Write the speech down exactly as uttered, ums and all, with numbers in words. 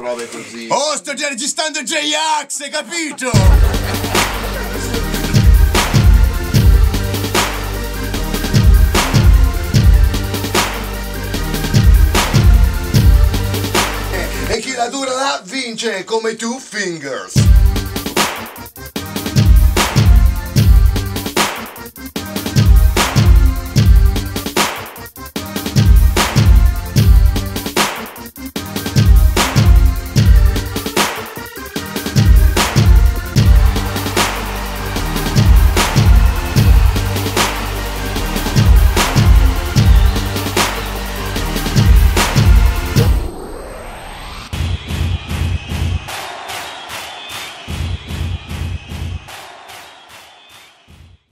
robe così. Oh, sto già registrando J-Ax, hai capito? E chi la dura la vince come Two Fingers.